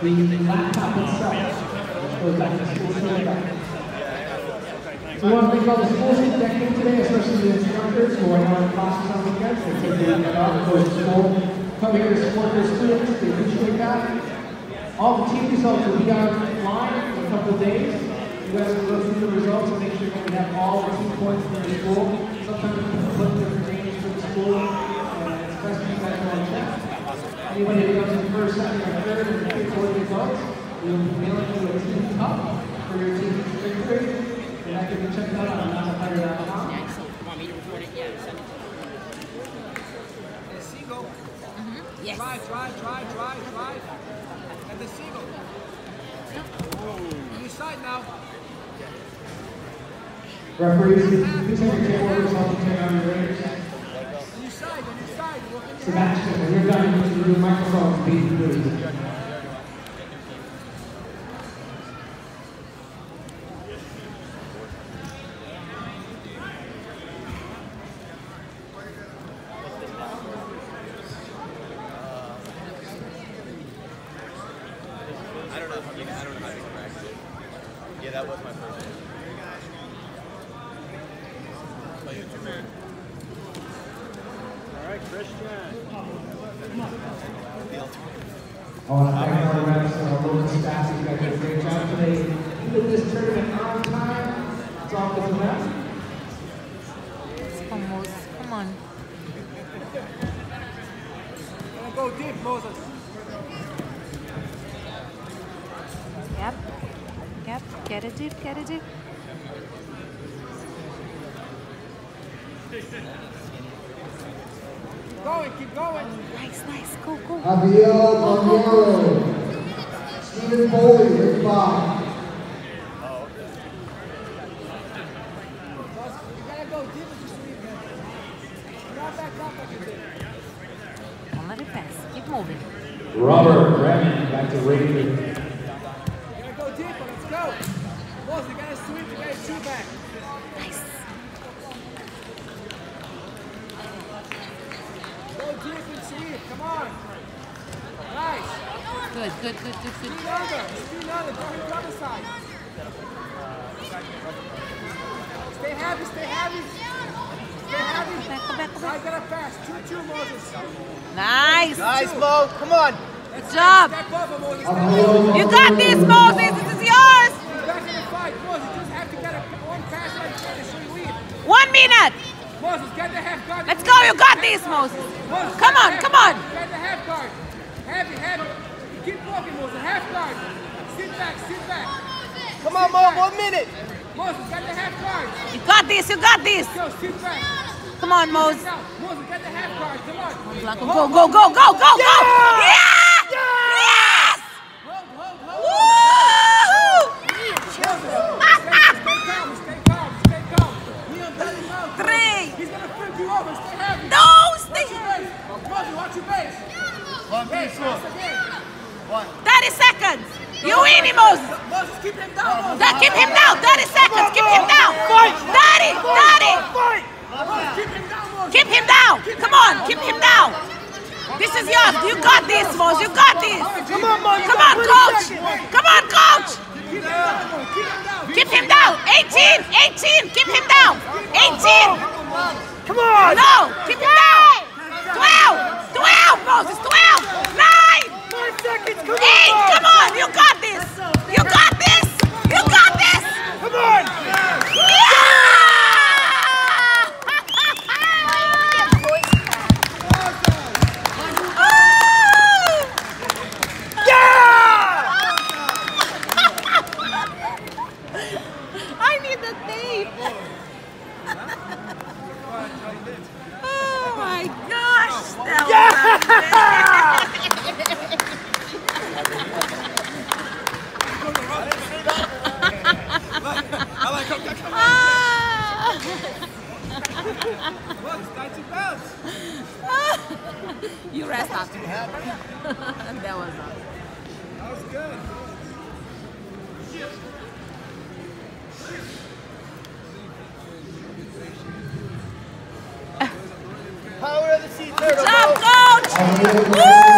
the laptop itself, which goes back to school back. So we want to thank all the schools that came today, especially the instructors who are now in classes on weekends. They take the weekend off and go to school. Come here to support their students. They appreciate that. All the team results will be online in a couple of days. You guys can go through the results and make sure that we have all the team points for the school. Sometimes we can put different names for the school, and it's best for you guys to all check. Anybody who comes in first, second, or third, and pick for the results, we'll be mailing you a team cup for your team's victory. And that can be checked out on NAGA.com. Want me to record it? Yeah, send it to the seagull. Yes. Drive. And the seagull. On your side now. Referees, please have your table orders help you turn on your ratings. On your side. Sebastian, when you're done, you need to move the microphone to be moved. I don't know how to correct it. Yeah, that was my first one. All right, Christian. I want to thank our reps and our local staff. You guys did a great job today. Keeping this tournament on time. That's all good for that. Come on, Moses. Come on. Go deep, Moses. Yep. Get it deep. Keep going. Nice. Go. Javier Monero. Stephen Foley, with 5. You gotta go deep with your sweep, man. Not back up like you did. Don't let it pass. Keep moving. Robert Bremen, back to radio. You gotta go deeper. Let's go. Moses, you gotta sweep. You gotta shoot back. Nice. Go deep and sweep. Come on. Nice. Good. Speed under. Go to the other side. Stay heavy. Go back. I gotta pass. 2-2, Moses. Nice. Nice, Mo. Come on. Good job. Step over, Moses. You got this, Moses. This is yours. Back in the fight. Moses, just have to get one pass right there so you lead. 1 minute. Moses, get the half guard. Let's go. You got this, Moses. Moses, Come on. Get the half guard. Heavy. Keep walking, Moses. Half guard. Sit back. Come on, Mo. 1 minute. Moses, get the half guard. You got this. Go, sit back. Come on, Moses. Moses, get the half guard. Come on. Go. Yeah! Yes! Woo! Stay calm. 3. He's gonna flip you over. Stay heavy. No, stay. Moses, watch your base. Pass again. 30 seconds. You win him, Moses. Moses, keep him down. Moses. Keep him down. 30 seconds. Keep him down. 30. Moses, keep him down, Moses. Keep him down. Come on. Keep him down. This is yours. You got this, Moses. You got this. Come on, Mo. Come on, coach. Come on, coach. Keep him down, Moses. Keep him down. 18. Keep him down. 18. Come on. No. Keep him down. 12. Moses. 12. 9. 5 seconds. Come on. 8. Come on. You got this. You got this. Come on. I need the tape. Oh my gosh. That You rest after that. That was awesome. That was good. Power of the sea turtle. Good job, coach! Woo!